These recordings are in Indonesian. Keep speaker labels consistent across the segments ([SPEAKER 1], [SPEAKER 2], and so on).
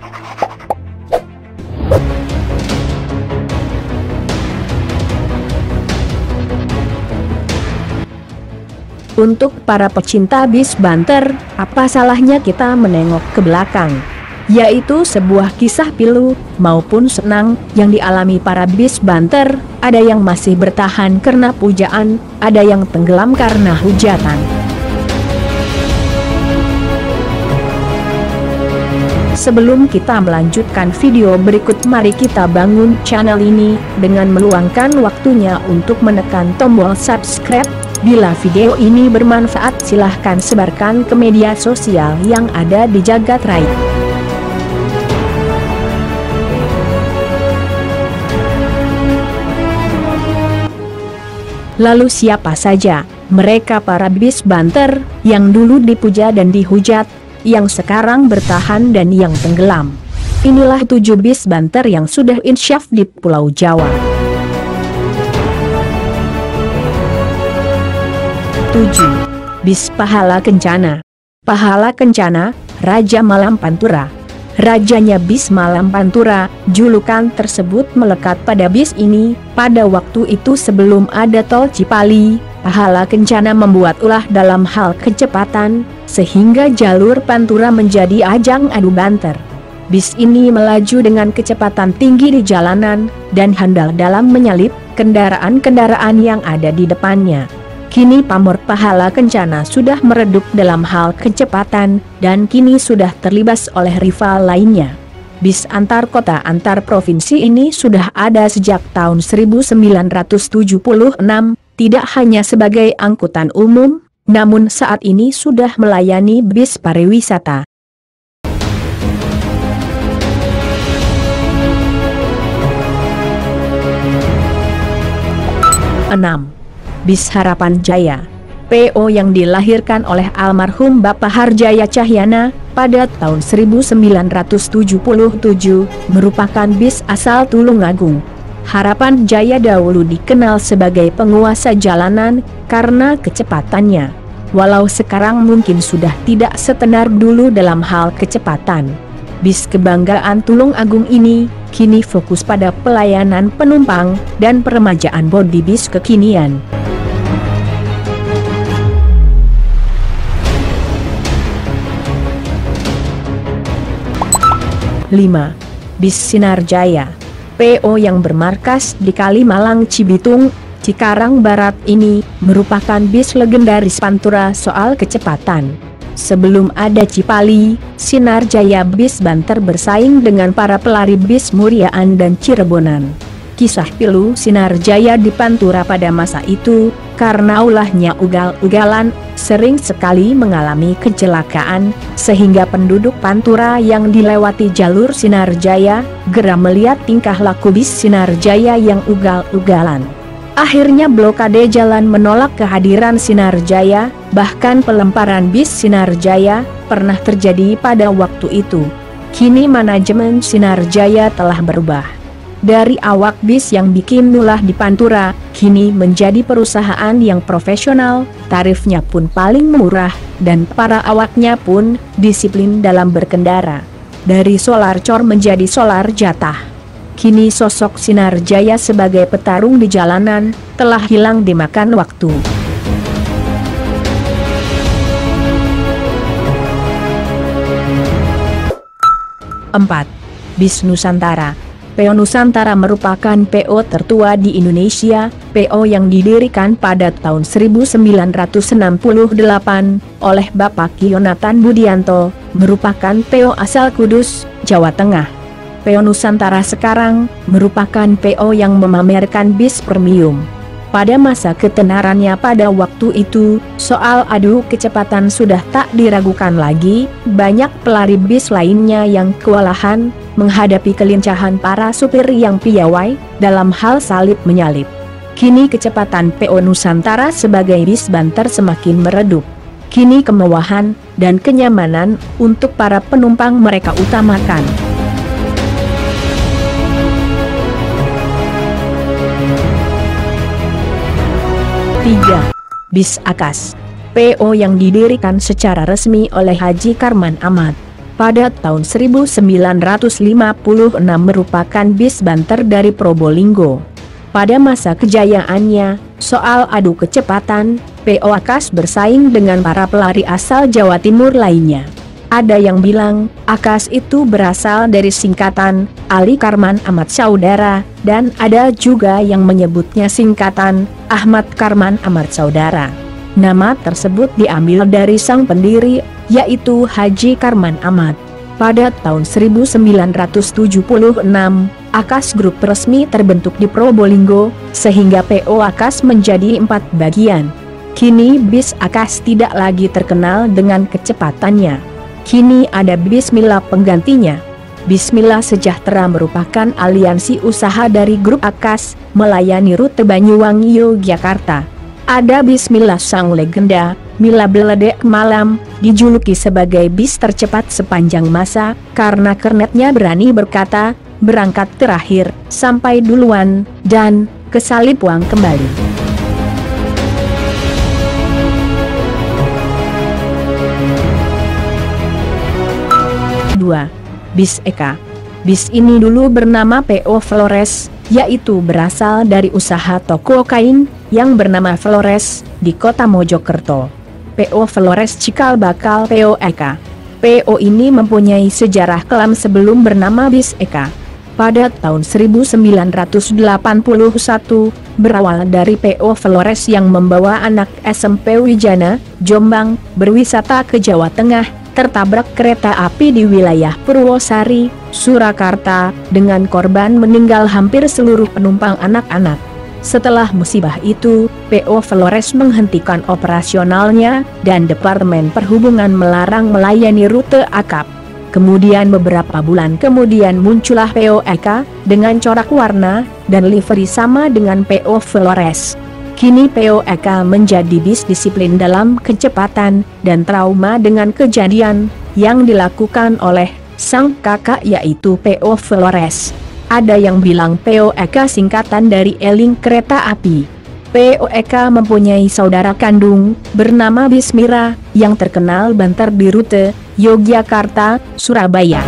[SPEAKER 1] Untuk para pecinta bis banter, apa salahnya kita menengok ke belakang? Yaitu sebuah kisah pilu, maupun senang, yang dialami para bis banter. Ada yang masih bertahan karena pujaan, ada yang tenggelam karena hujatan. Sebelum kita melanjutkan video berikut, mari kita bangun channel ini dengan meluangkan waktunya untuk menekan tombol subscribe. Bila video ini bermanfaat, silahkan sebarkan ke media sosial yang ada di jagat raya. Lalu siapa saja mereka para bis banter yang dulu dipuja dan dihujat, yang sekarang bertahan dan yang tenggelam? Inilah 7 bis banter yang sudah insyaf di Pulau Jawa. 7. Bis Pahala Kencana. Pahala Kencana, Raja Malam Pantura. Rajanya bis Malam Pantura, julukan tersebut melekat pada bis ini. Pada waktu itu sebelum ada tol Cipali, Pahala Kencana membuat ulah dalam hal kecepatan, sehingga jalur Pantura menjadi ajang adu banter. Bis ini melaju dengan kecepatan tinggi di jalanan, dan handal dalam menyalip kendaraan-kendaraan yang ada di depannya. Kini pamor Pahala Kencana sudah meredup dalam hal kecepatan, dan kini sudah terlibas oleh rival lainnya. Bis antar kota antar provinsi ini sudah ada sejak tahun 1976, tidak hanya sebagai angkutan umum, namun saat ini sudah melayani bis pariwisata. 6. Bis Harapan Jaya. PO yang dilahirkan oleh almarhum Bapak Harjaya Cahyana pada tahun 1977, merupakan bis asal Tulungagung. Harapan Jaya dahulu dikenal sebagai penguasa jalanan karena kecepatannya. Walau sekarang mungkin sudah tidak setenar dulu dalam hal kecepatan. Bis kebanggaan Tulungagung ini kini fokus pada pelayanan penumpang dan peremajaan bodi bis kekinian. 5. Bis Sinar Jaya. PO yang bermarkas di Kalimalang Cibitung, Cikarang Barat ini merupakan bis legendaris Pantura soal kecepatan. Sebelum ada Cipali, Sinar Jaya bis banter bersaing dengan para pelari bis Muryaan dan Cirebonan. Kisah pilu Sinar Jaya di Pantura pada masa itu, karena ulahnya ugal-ugalan, sering sekali mengalami kecelakaan, sehingga penduduk Pantura yang dilewati jalur Sinar Jaya, geram melihat tingkah laku bis Sinar Jaya yang ugal-ugalan. Akhirnya blokade jalan menolak kehadiran Sinar Jaya, bahkan pelemparan bis Sinar Jaya pernah terjadi pada waktu itu. Kini manajemen Sinar Jaya telah berubah. Dari awak bis yang bikin ulah di Pantura, kini menjadi perusahaan yang profesional, tarifnya pun paling murah, dan para awaknya pun disiplin dalam berkendara. Dari solar cor menjadi solar jatah. Kini sosok Sinar Jaya sebagai petarung di jalanan telah hilang dimakan waktu. 4. Bis Nusantara. PO Nusantara merupakan PO tertua di Indonesia, PO yang didirikan pada tahun 1968 oleh Bapak Yonatan Budianto, merupakan PO asal Kudus, Jawa Tengah. PO Nusantara sekarang merupakan PO yang memamerkan bis premium. Pada masa ketenarannya pada waktu itu, soal adu kecepatan sudah tak diragukan lagi, banyak pelari bis lainnya yang kewalahan menghadapi kelincahan para supir yang piawai dalam hal salip menyalip. Kini kecepatan PO Nusantara sebagai bis banter semakin meredup. Kini kemewahan dan kenyamanan untuk para penumpang mereka utamakan. 3. Bis Akas. PO yang didirikan secara resmi oleh Haji Karman Ahmad. pada tahun 1956 merupakan bis banter dari Probolinggo. Pada masa kejayaannya, soal adu kecepatan, PO Akas bersaing dengan para pelari asal Jawa Timur lainnya. Ada yang bilang, Akas itu berasal dari singkatan, Ali Karman Ahmad Saudara, dan ada juga yang menyebutnya singkatan, Ahmad Karman Ahmad Saudara. Nama tersebut diambil dari sang pendiri, yaitu Haji Karman Ahmad. Pada tahun 1976, Akas Group resmi terbentuk di Probolinggo, sehingga PO Akas menjadi 4 bagian. Kini bis Akas tidak lagi terkenal dengan kecepatannya. Kini ada Bismillah penggantinya. Bismillah Sejahtera merupakan aliansi usaha dari grup Akas, melayani rute Banyuwangi Yogyakarta. Ada Bismillah Sang Legenda, Mila Beledek Malam, dijuluki sebagai bis tercepat sepanjang masa, karena kernetnya berani berkata, berangkat terakhir, sampai duluan, dan kesalip uang kembali. 2. Bis Eka. Bis ini dulu bernama PO Flores, yaitu berasal dari usaha toko kain yang bernama Flores di kota Mojokerto. PO Flores cikal bakal PO Eka. PO ini mempunyai sejarah kelam sebelum bernama Bis Eka. Pada tahun 1981, berawal dari PO Flores yang membawa anak SMP Wijana, Jombang, berwisata ke Jawa Tengah, tertabrak kereta api di wilayah Purwosari, Surakarta, dengan korban meninggal hampir seluruh penumpang anak-anak. Setelah musibah itu, PO Flores menghentikan operasionalnya, dan Departemen Perhubungan melarang melayani rute akap. Kemudian beberapa bulan kemudian muncullah PO Eka, dengan corak warna, dan livery sama dengan PO Flores. Kini PO Eka menjadi bis disiplin dalam kecepatan, dan trauma dengan kejadian yang dilakukan oleh sang kakak yaitu PO Flores. Ada yang bilang PO Eka singkatan dari eling kereta api. PO Eka mempunyai saudara kandung, bernama Bismira, yang terkenal banter di rute Yogyakarta, Surabaya.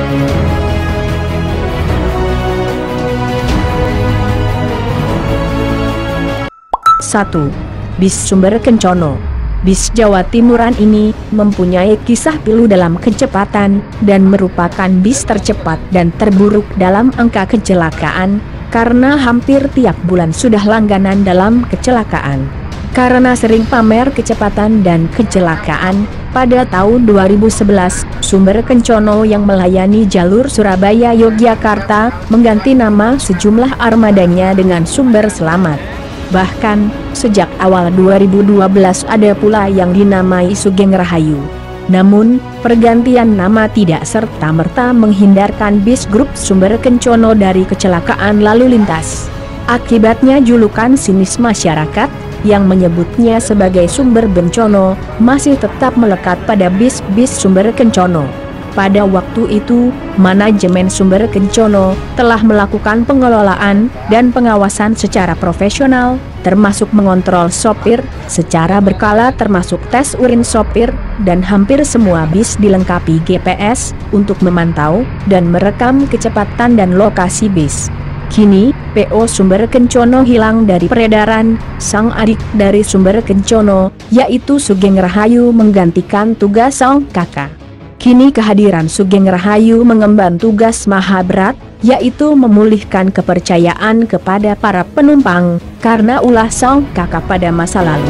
[SPEAKER 1] 1. Bis Sumber Kencono. Bis Jawa Timuran ini mempunyai kisah pilu dalam kecepatan, dan merupakan bis tercepat dan terburuk dalam angka kecelakaan, karena hampir tiap bulan sudah langganan dalam kecelakaan. Karena sering pamer kecepatan dan kecelakaan, pada tahun 2011, Sumber Kencono yang melayani jalur Surabaya-Yogyakarta mengganti nama sejumlah armadanya dengan Sumber Selamat. Bahkan, sejak awal 2012 ada pula yang dinamai Sugeng Rahayu. Namun, pergantian nama tidak serta-merta menghindarkan bis grup Sumber Kencono dari kecelakaan lalu lintas. Akibatnya julukan sinis masyarakat, yang menyebutnya sebagai Sumber Bencono, masih tetap melekat pada bis-bis Sumber Kencono. Pada waktu itu, manajemen Sumber Kencono telah melakukan pengelolaan dan pengawasan secara profesional, termasuk mengontrol sopir secara berkala termasuk tes urin sopir, dan hampir semua bis dilengkapi GPS untuk memantau dan merekam kecepatan dan lokasi bis. Kini, PO Sumber Kencono hilang dari peredaran. Sang adik dari Sumber Kencono, yaitu Sugeng Rahayu, menggantikan tugas sang kakak. Kini kehadiran Sugeng Rahayu mengemban tugas maha berat, yaitu memulihkan kepercayaan kepada para penumpang, karena ulah sang kakak pada masa lalu.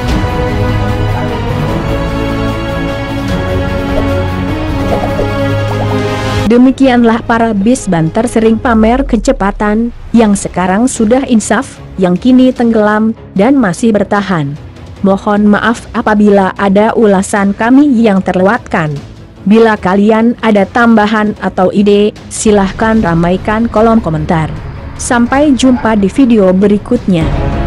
[SPEAKER 1] Demikianlah para bis banter sering pamer kecepatan, yang sekarang sudah insaf, yang kini tenggelam, dan masih bertahan. Mohon maaf apabila ada ulasan kami yang terlewatkan. Bila kalian ada tambahan atau ide, silahkan ramaikan kolom komentar. Sampai jumpa di video berikutnya.